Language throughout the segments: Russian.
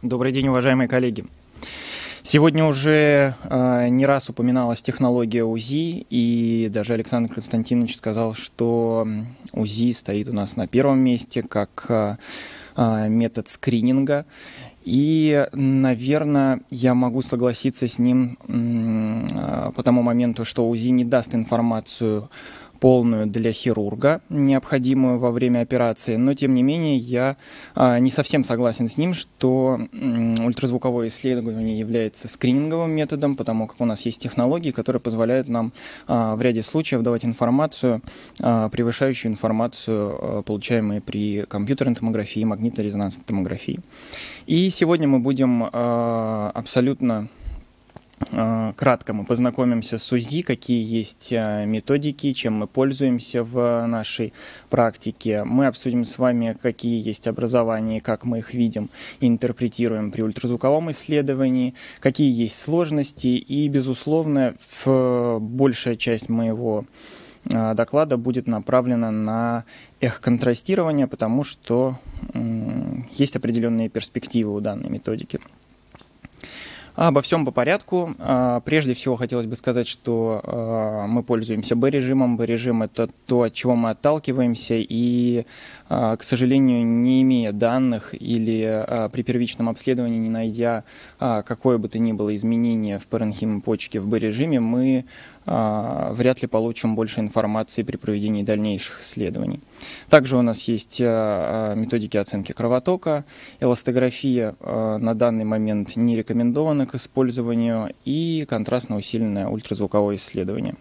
Добрый день, уважаемые коллеги. Сегодня уже не раз упоминалась технология УЗИ, и даже Александр Константинович сказал, что УЗИ стоит у нас на первом месте как метод скрининга. И, наверное, я могу согласиться с ним по тому моменту, что УЗИ не даст информацию полную для хирурга, необходимую во время операции, но тем не менее я не совсем согласен с ним, что ультразвуковое исследование является скрининговым методом, потому как у нас есть технологии, которые позволяют нам в ряде случаев давать информацию, превышающую информацию, получаемую при компьютерной томографии и магнитно-резонансной томографии. И сегодня мы будем абсолютно кратко мы познакомимся с УЗИ, какие есть методики, чем мы пользуемся в нашей практике. Мы обсудим с вами, какие есть образования, как мы их видим и интерпретируем при ультразвуковом исследовании, какие есть сложности. И, безусловно, большая часть моего доклада будет направлена на эхоконтрастирование, потому что есть определенные перспективы у данной методики. Обо всем по порядку. Прежде всего хотелось бы сказать, что мы пользуемся B-режимом. B-режим — это то, от чего мы отталкиваемся, и, к сожалению, не имея данных или при первичном обследовании не найдя какое бы то ни было изменение в паренхиме почки в B-режиме, мы вряд ли получим больше информации при проведении дальнейших исследований. Также у нас есть методики оценки кровотока, эластография на данный момент не рекомендована к использованию, и контрастно-усиленное ультразвуковое исследование.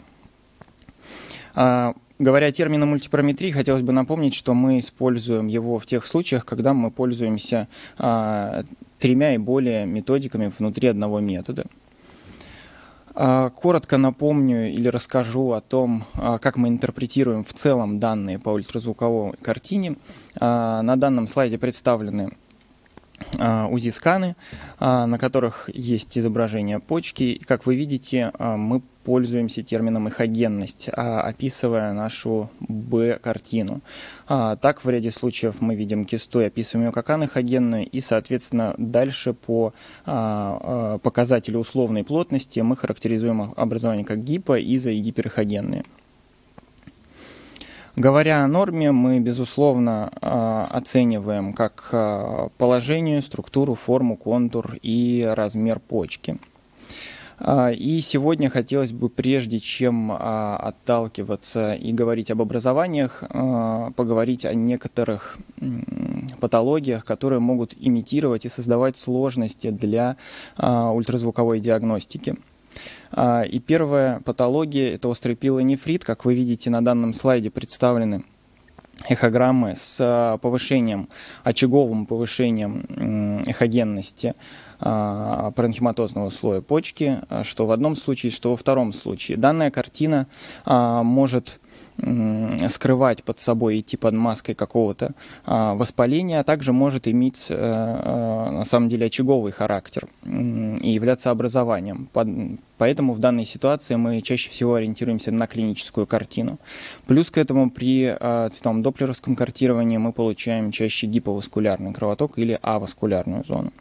Говоря термином мультипараметрии, хотелось бы напомнить, что мы используем его в тех случаях, когда мы пользуемся тремя и более методиками внутри одного метода. Коротко напомню или расскажу о том, как мы интерпретируем в целом данные по ультразвуковой картине. На данном слайде представлены УЗИ-сканы, на которых есть изображение почки. И, как вы видите, мы пользуемся термином эхогенность, описывая нашу Б-картину. Так, в ряде случаев мы видим кисту и описываем ее как анэхогенную, и, соответственно, дальше по показателю условной плотности мы характеризуем образование как гипо-, изо- и гиперэхогенные. Говоря о норме, мы, безусловно, оцениваем как положение, структуру, форму, контур и размер почки. И сегодня хотелось бы, прежде чем отталкиваться и говорить об образованиях, поговорить о некоторых патологиях, которые могут имитировать и создавать сложности для ультразвуковой диагностики. И первая патология — это острый пилонефрит. Как вы видите, на данном слайде представлены эхограммы с повышением, очаговым повышением эхогенности паренхиматозного слоя почки, что в одном случае, что во втором случае. Данная картина может скрывать под собой, идти под маской какого-то воспаления, а также может иметь на самом деле очаговый характер и являться образованием. Поэтому в данной ситуации мы чаще всего ориентируемся на клиническую картину. Плюс к этому при цветовом доплеровском картировании мы получаем чаще гиповаскулярный кровоток или аваскулярную зону.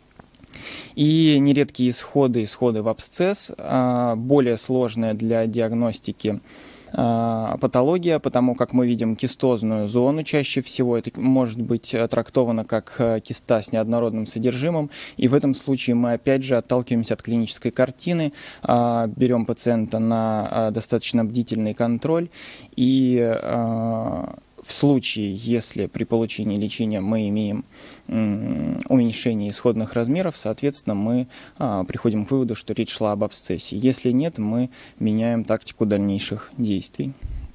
И нередкие исходы в абсцесс, более сложные для диагностики патология, потому как мы видим кистозную зону. Чаще всего это может быть трактовано как киста с неоднородным содержимым, и в этом случае мы опять же отталкиваемся от клинической картины, берем пациента на достаточно бдительный контроль, и в случае, если при получении лечения мы имеем уменьшение исходных размеров, соответственно, мы приходим к выводу, что речь шла об абсцессе. Если нет, мы меняем тактику дальнейших действий.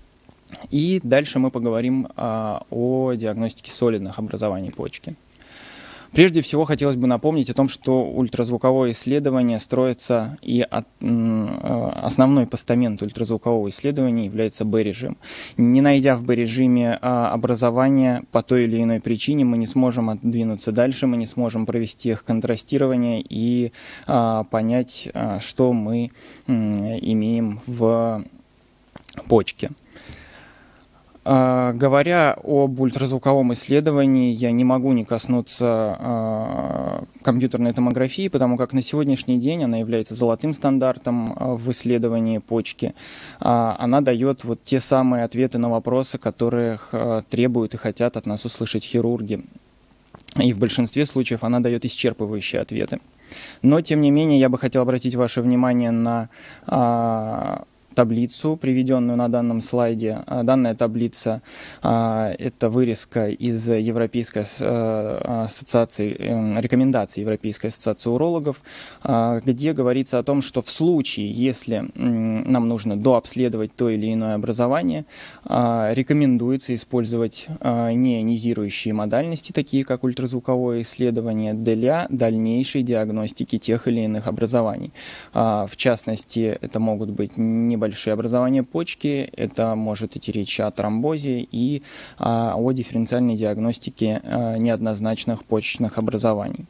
И дальше мы поговорим о диагностике солидных образований почки. Прежде всего, хотелось бы напомнить о том, что ультразвуковое исследование строится, и основной постамент ультразвукового исследования является B-режим. Не найдя в B-режиме образование по той или иной причине, мы не сможем отдвинуться дальше, мы не сможем провести их контрастирование и понять, что мы имеем в почке. Говоря об ультразвуковом исследовании, я не могу не коснуться компьютерной томографии, потому как на сегодняшний день она является золотым стандартом в исследовании почки. Она дает вот те самые ответы на вопросы, которых требуют и хотят от нас услышать хирурги. И в большинстве случаев она дает исчерпывающие ответы. Но, тем не менее, я бы хотел обратить ваше внимание на таблицу, приведенную на данном слайде. Данная таблица – это вырезка из Европейской ассоциации, рекомендаций Европейской ассоциации урологов, где говорится о том, что в случае, если нам нужно дообследовать то или иное образование, рекомендуется использовать неионизирующие модальности, такие как ультразвуковое исследование, для дальнейшей диагностики тех или иных образований. В частности, это могут быть небольшие образования почки, это может идти речь о тромбозе и о дифференциальной диагностике неоднозначных почечных образований.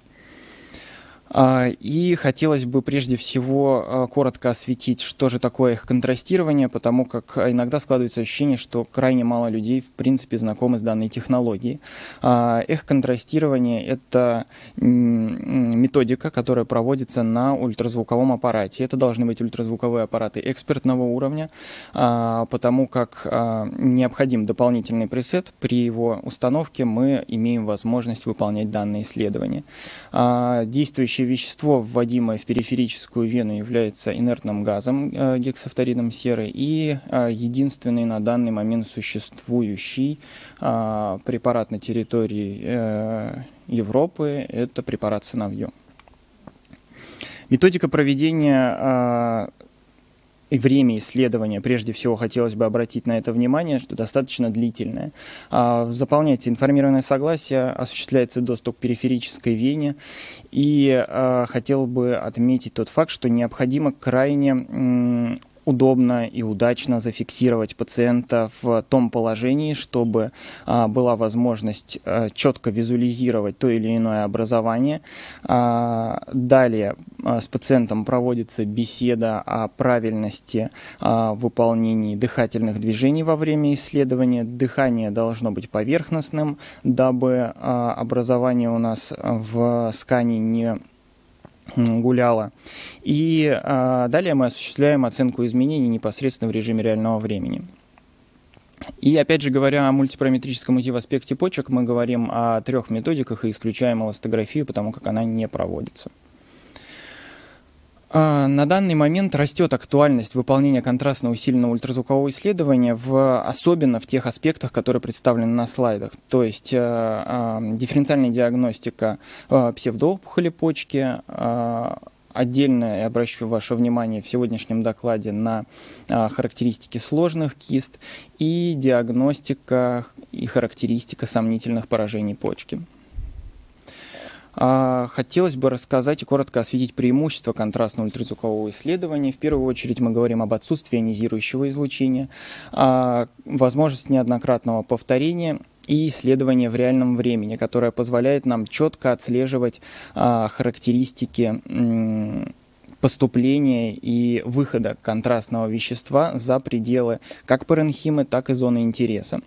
И хотелось бы прежде всего коротко осветить, что же такое эхоконтрастирование, потому как иногда складывается ощущение, что крайне мало людей в принципе знакомы с данной технологией. Эхоконтрастирование – это методика, которая проводится на ультразвуковом аппарате. Это должны быть ультразвуковые аппараты экспертного уровня, потому как необходим дополнительный пресет. При его установке мы имеем возможность выполнять данные исследования. Действующее вещество, вводимое в периферическую вену, является инертным газом, гексафторидом серы, и единственный на данный момент существующий препарат на территории Европы – это препарат Сыновье. Методика проведения и время исследования, прежде всего, хотелось бы обратить на это внимание, что достаточно длительное. Заполняется информированное согласие, осуществляется доступ к периферической вене, и хотел бы отметить тот факт, что необходимо крайне удобно и удачно зафиксировать пациента в том положении, чтобы была возможность четко визуализировать то или иное образование. Далее с пациентом проводится беседа о правильности выполнения дыхательных движений во время исследования. Дыхание должно быть поверхностным, дабы образование у нас в скане не гуляло. И далее мы осуществляем оценку изменений непосредственно в режиме реального времени. И опять же, говоря о мультипараметрическом УЗИ в аспекте почек, мы говорим о 3 методиках и исключаем эластографию, потому как она не проводится. На данный момент растет актуальность выполнения контрастно усиленного ультразвукового исследования, особенно в тех аспектах, которые представлены на слайдах. То есть дифференциальная диагностика псевдоопухоли почки. Отдельно я обращу ваше внимание в сегодняшнем докладе на характеристики сложных кист и диагностика и характеристика сомнительных поражений почки. Хотелось бы рассказать и коротко осветить преимущества контрастного ультразвукового исследования. В первую очередь мы говорим об отсутствии ионизирующего излучения, возможность неоднократного повторения и исследования в реальном времени, которое позволяет нам четко отслеживать характеристики поступления и выхода контрастного вещества за пределы как паренхимы, так и зоны интереса.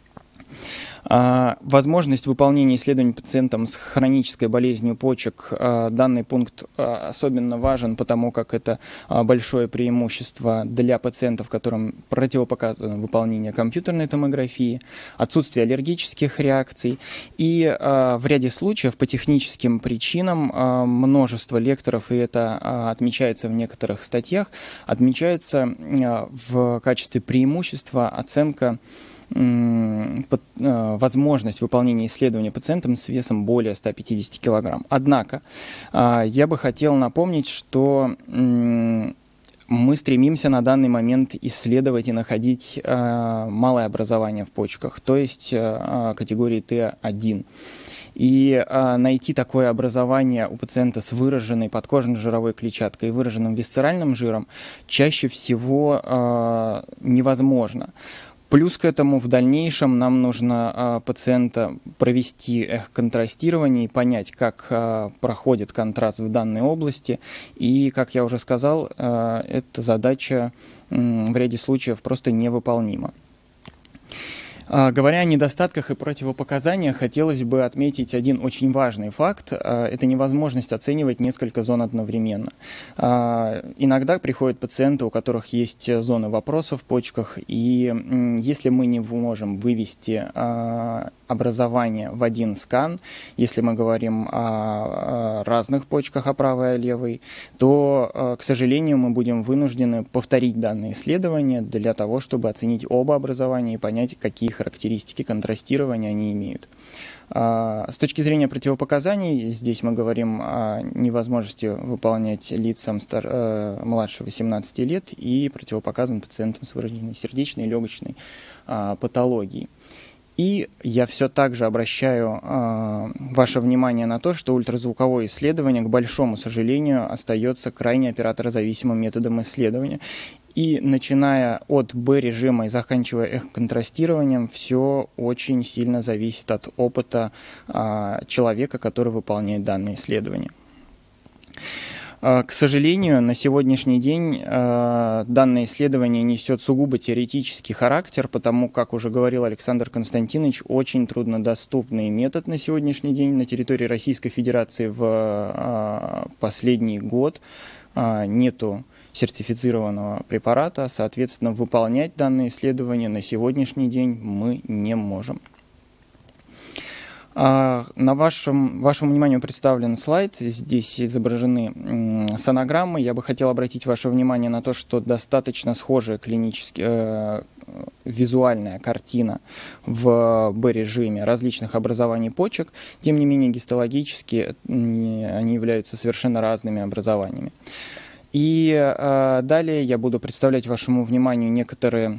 Возможность выполнения исследований пациентам с хронической болезнью почек. Данный пункт особенно важен, потому как это большое преимущество для пациентов, которым противопоказано выполнение компьютерной томографии, отсутствие аллергических реакций. И в ряде случаев по техническим причинам множество лекторов, и это отмечается в некоторых статьях, отмечается в качестве преимущества оценка возможность выполнения исследования пациентам с весом более 150 кг. Однако я бы хотел напомнить, что мы стремимся на данный момент исследовать и находить малое образование в почках, то есть категории Т1. И найти такое образование у пациента с выраженной подкожно-жировой клетчаткой и выраженным висцеральным жиром чаще всего невозможно. Плюс к этому в дальнейшем нам нужно пациента провести эхоконтрастирование и понять, как проходит контраст в данной области. И, как я уже сказал, эта задача в ряде случаев просто невыполнима. Говоря о недостатках и противопоказаниях, хотелось бы отметить один очень важный факт. Это невозможность оценивать несколько зон одновременно. Иногда приходят пациенты, у которых есть зоны вопросов в почках, и если мы не можем вывести образование в один скан, если мы говорим о разных почках, о правой и о левой, то, к сожалению, мы будем вынуждены повторить данное исследование для того, чтобы оценить оба образования и понять, какие характеристики контрастирования они имеют. С точки зрения противопоказаний, здесь мы говорим о невозможности выполнять лицам младше 18 лет и противопоказан пациентам с выраженной сердечной и легочной патологией. И я все так же обращаю ваше внимание на то, что ультразвуковое исследование, к большому сожалению, остается крайне операторозависимым методом исследования. И начиная от Б-режима и заканчивая эхоконтрастированием, все очень сильно зависит от опыта человека, который выполняет данное исследование. К сожалению, на сегодняшний день данное исследование несет сугубо теоретический характер, потому, как уже говорил Александр Константинович, очень труднодоступный метод на сегодняшний день на территории Российской Федерации в последний год. Нету сертифицированного препарата, соответственно, выполнять данное исследование на сегодняшний день мы не можем. Вашему вниманию представлен слайд, здесь изображены сонограммы. Я бы хотел обратить ваше внимание на то, что достаточно схожая визуальная картина в Б-режиме различных образований почек, тем не менее гистологически они являются совершенно разными образованиями. И далее я буду представлять вашему вниманию некоторые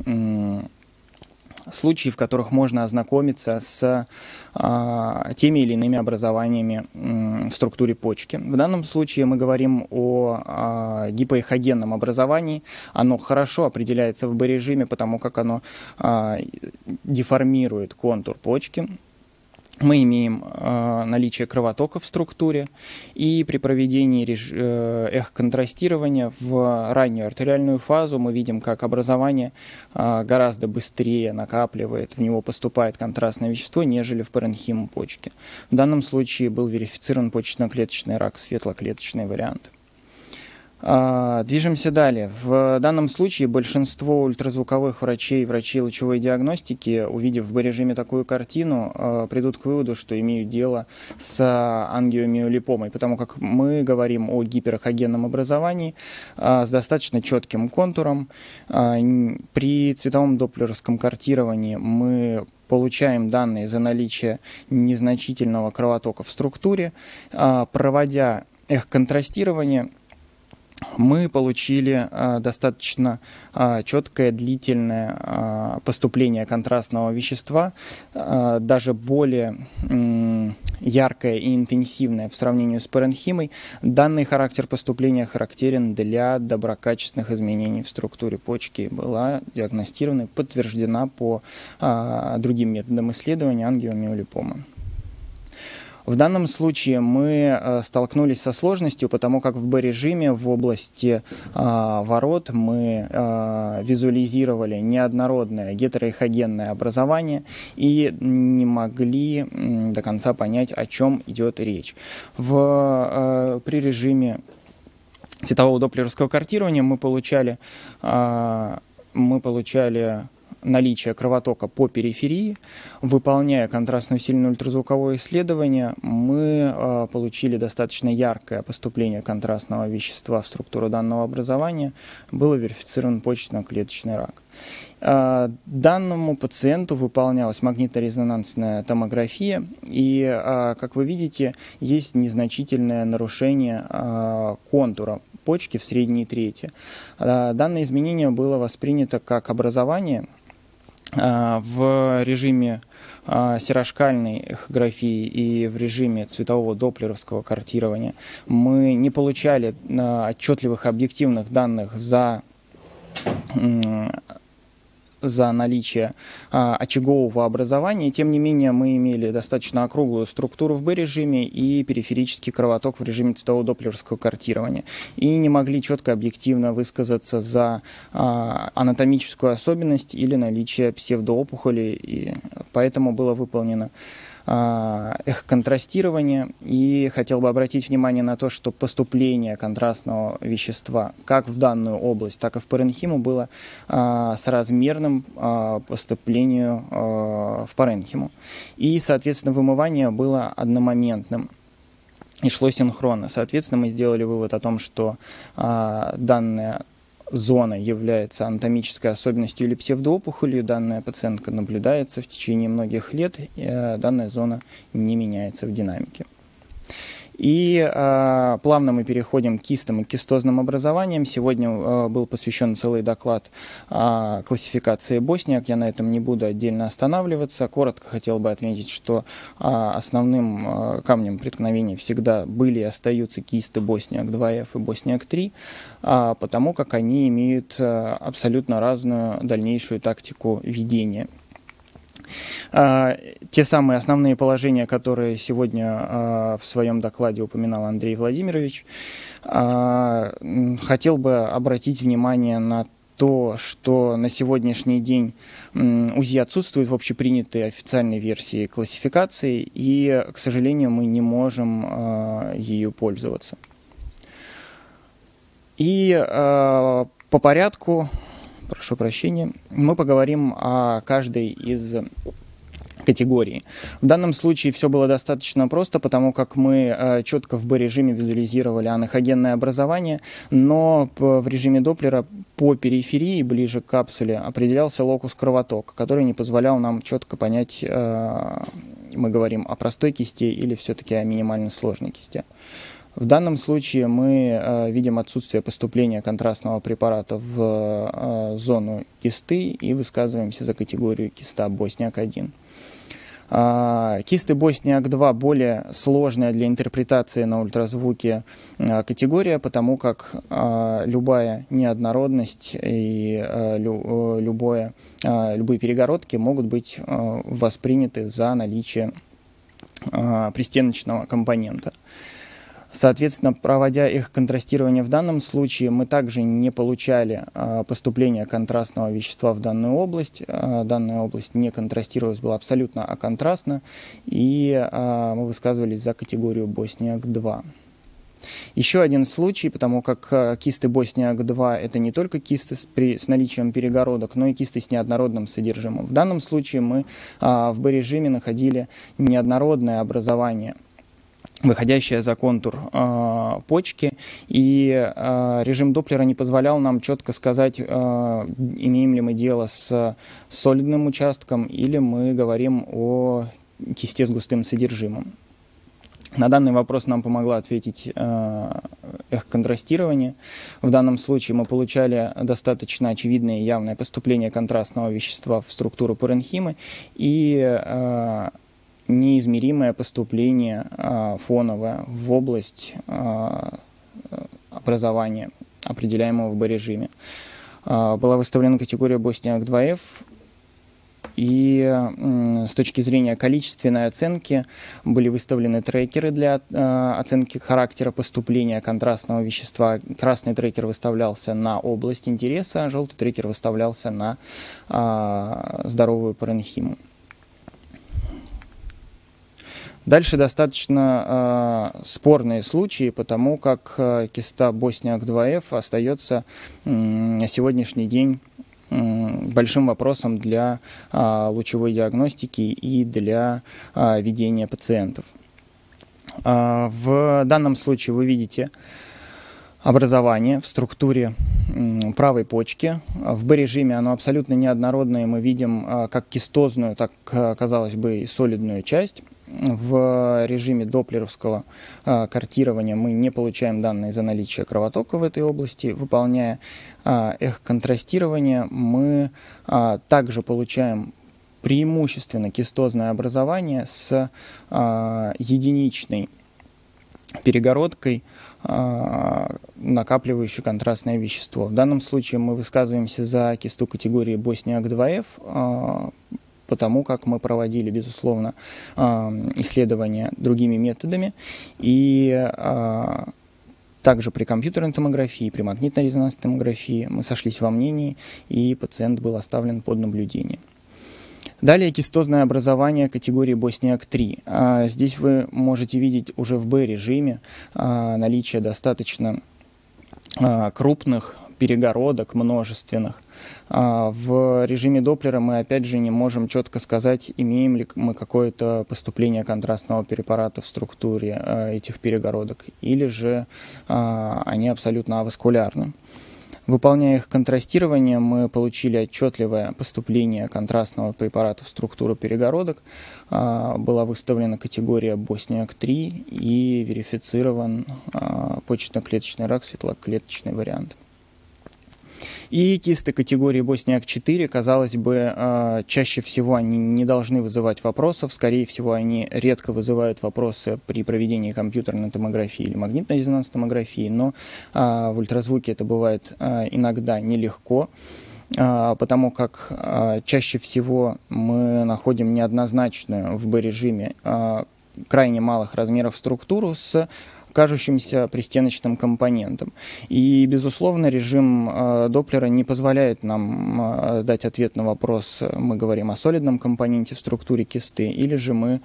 случаи, в которых можно ознакомиться с теми или иными образованиями в структуре почки. В данном случае мы говорим о гипоэхогенном образовании. Оно хорошо определяется в Б-режиме, потому как оно деформирует контур почки. Мы имеем наличие кровотока в структуре, и при проведении эхоконтрастирования в раннюю артериальную фазу мы видим, как образование гораздо быстрее накапливает, в него поступает контрастное вещество, нежели в паренхиму почки. В данном случае был верифицирован почечно-клеточный рак, светлоклеточный вариант. Движемся далее. В данном случае большинство ультразвуковых врачей, врачей лучевой диагностики, увидев в Б-режиме такую картину, придут к выводу, что имеют дело с ангиомиолипомой, потому как мы говорим о гиперэхогенном образовании с достаточно четким контуром. При цветовом доплеровском картировании мы получаем данные за наличие незначительного кровотока в структуре. Проводя эхоконтрастирование, мы получили достаточно четкое, длительное поступление контрастного вещества, даже более яркое и интенсивное в сравнении с паренхимой. Данный характер поступления характерен для доброкачественных изменений в структуре почки. Была диагностирована и подтверждена по другим методам исследования ангиомиолипома. В данном случае мы столкнулись со сложностью, потому как в Б-режиме в области ворот мы визуализировали неоднородное гетероэхогенное образование и не могли до конца понять, о чем идет речь. При режиме цветового доплеровского картирования мы получали наличие кровотока по периферии. Выполняя контрастно-усиленное ультразвуковое исследование, мы получили достаточно яркое поступление контрастного вещества в структуру данного образования. Был верифицирован почечно-клеточный рак. Данному пациенту выполнялась магнитно-резонансная томография, и, как вы видите, есть незначительное нарушение контура почки в средней трети. Данное изменение было воспринято как образование. В режиме серошкальной эхографии и в режиме цветового доплеровского картирования мы не получали отчетливых объективных данных за за наличие очагового образования. Тем не менее, мы имели достаточно округлую структуру в B-режиме и периферический кровоток в режиме цветово-доплеровского картирования. И не могли четко объективно высказаться за анатомическую особенность или наличие псевдоопухоли. И поэтому было выполнено эхоконтрастирование. И хотел бы обратить внимание на то, что поступление контрастного вещества как в данную область, так и в паренхиму было соразмерным поступлению в паренхиму. И, соответственно, вымывание было одномоментным и шло синхронно. Соответственно, мы сделали вывод о том, что данная зона является анатомической особенностью или псевдоопухолью. Данная пациентка наблюдается в течение многих лет, и данная зона не меняется в динамике. И плавно мы переходим к кистам и кистозным образованиям. Сегодня был посвящен целый доклад классификации Босниак. Я на этом не буду отдельно останавливаться. Коротко хотел бы отметить, что основным камнем преткновения всегда были и остаются кисты Босниак 2F и Босниак 3, потому как они имеют абсолютно разную дальнейшую тактику ведения. Те самые основные положения, которые сегодня в своем докладе упоминал Андрей Владимирович, хотел бы обратить внимание на то, что на сегодняшний день УЗИ отсутствует в общепринятой официальной версии классификации, и, к сожалению, мы не можем ею пользоваться. И по порядку, прошу прощения, мы поговорим о каждой из категорий. В данном случае все было достаточно просто, потому как мы четко в B-режиме визуализировали анахогенное образование, но в режиме Доплера по периферии, ближе к капсуле, определялся локус кровотока, который не позволял нам четко понять, мы говорим о простой кисте или все-таки о минимально сложной кисте. В данном случае мы видим отсутствие поступления контрастного препарата в зону кисты и высказываемся за категорию киста Босниак-1. Кисты Босниак-2 более сложная для интерпретации на ультразвуке категория, потому как любая неоднородность и любые перегородки могут быть восприняты за наличие пристеночного компонента. Соответственно, проводя их контрастирование в данном случае, мы также не получали поступления контрастного вещества в данную область. Данная область не контрастировалась, была абсолютно аконтрастна, и мы высказывались за категорию Босниак-2. Еще один случай, потому как кисты Босниак-2 это не только кисты с наличием перегородок, но и кисты с неоднородным содержимым. В данном случае мы в B-режиме находили неоднородное образование, выходящая за контур почки, и режим Доплера не позволял нам четко сказать, имеем ли мы дело с солидным участком или мы говорим о кисте с густым содержимым. На данный вопрос нам помогло ответить эхоконтрастирование. В данном случае мы получали достаточно очевидное и явное поступление контрастного вещества в структуру паренхимы и неизмеримое поступление фоновое в область образования, определяемого в B-режиме. Была выставлена категория Босниак-2F, и с точки зрения количественной оценки были выставлены трекеры для оценки характера поступления контрастного вещества. Красный трекер выставлялся на область интереса, а желтый трекер выставлялся на здоровую паренхиму. Дальше достаточно спорные случаи, потому как киста Босниак-2F остается на сегодняшний день большим вопросом для лучевой диагностики и для ведения пациентов. В данном случае вы видите образование в структуре правой почки. В B-режиме оно абсолютно неоднородное, и мы видим как кистозную, так, казалось бы, и солидную часть. В режиме доплеровского картирования мы не получаем данные за наличие кровотока в этой области. Выполняя эхоконтрастирование, мы также получаем преимущественно кистозное образование с единичной перегородкой, накапливающей контрастное вещество. В данном случае мы высказываемся за кисту категории Bosniak-2F, потому как мы проводили, безусловно, исследования другими методами, и также при компьютерной томографии, при магнитно-резонансной томографии мы сошлись во мнении, и пациент был оставлен под наблюдение. Далее кистозное образование категории Bosniak-3. Здесь вы можете видеть уже в B-режиме наличие достаточно крупных перегородок, множественных. В режиме Доплера мы опять же не можем четко сказать, имеем ли мы какое-то поступление контрастного препарата в структуре этих перегородок, или же они абсолютно аваскулярны. Выполняя их контрастирование, мы получили отчетливое поступление контрастного препарата в структуру перегородок. Была выставлена категория Bosniak-3 и верифицирован почечно-клеточный рак, светлоклеточный вариант. И кисты категории Bosniak-4, казалось бы, чаще всего они не должны вызывать вопросов, скорее всего, они редко вызывают вопросы при проведении компьютерной томографии или магнитно-резонансной томографии, но в ультразвуке это бывает иногда нелегко, потому как чаще всего мы находим неоднозначную в B-режиме крайне малых размеров структуру с кажущимся пристеночным компонентом. И, безусловно, режим Доплера не позволяет нам дать ответ на вопрос, мы говорим о солидном компоненте в структуре кисты, или же мы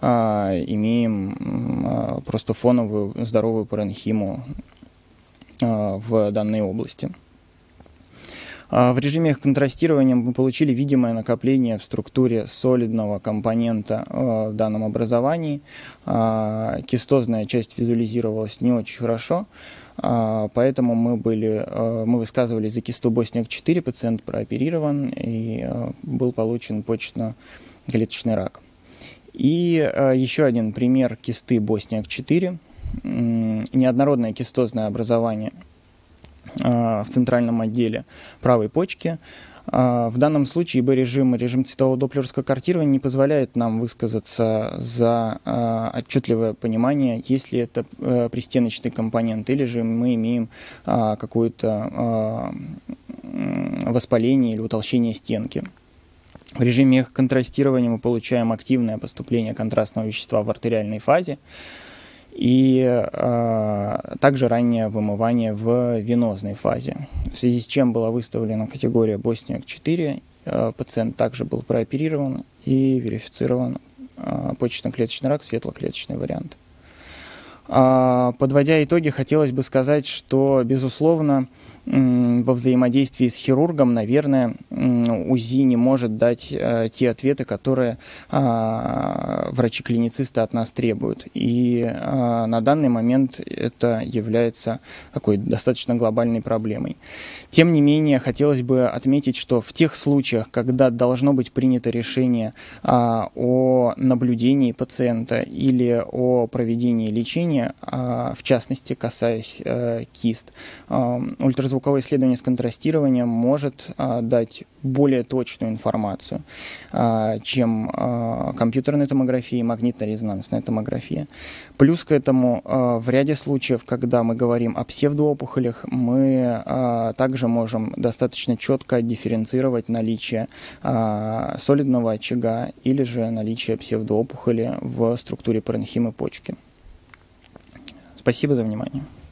имеем просто фоновую здоровую паренхиму в данной области. В режиме контрастирования мы получили видимое накопление в структуре солидного компонента в данном образовании. Кистозная часть визуализировалась не очень хорошо, поэтому мы высказывались за кисту Bosniak-4, пациент прооперирован и был получен почечно-клеточный рак. И еще один пример кисты Bosniak-4, неоднородное кистозное образование в центральном отделе правой почки. В данном случае B-режим и режим цветового доплеровского картирования не позволяет нам высказаться за отчетливое понимание, есть ли это пристеночный компонент, или же мы имеем какое-то воспаление или утолщение стенки. В режиме контрастирования мы получаем активное поступление контрастного вещества в артериальной фазе, и также раннее вымывание в венозной фазе, в связи с чем была выставлена категория Bosniak-4. Пациент также был прооперирован и верифицирован почечно-клеточный рак, светлоклеточный вариант. Подводя итоги, хотелось бы сказать, что, безусловно, во взаимодействии с хирургом, наверное, УЗИ не может дать те ответы, которые врачи-клиницисты от нас требуют. И на данный момент это является такой достаточно глобальной проблемой. Тем не менее, хотелось бы отметить, что в тех случаях, когда должно быть принято решение о наблюдении пациента или о проведении лечения, в частности, касаясь кист, ультразвуковое исследование с контрастированием может дать более точную информацию, чем компьютерная томография и магнитно-резонансная томография. Плюс к этому, в ряде случаев, когда мы говорим о псевдоопухолях, мы также можем достаточно четко дифференцировать наличие солидного очага или же наличие псевдоопухоли в структуре паренхимы почки. Спасибо за внимание.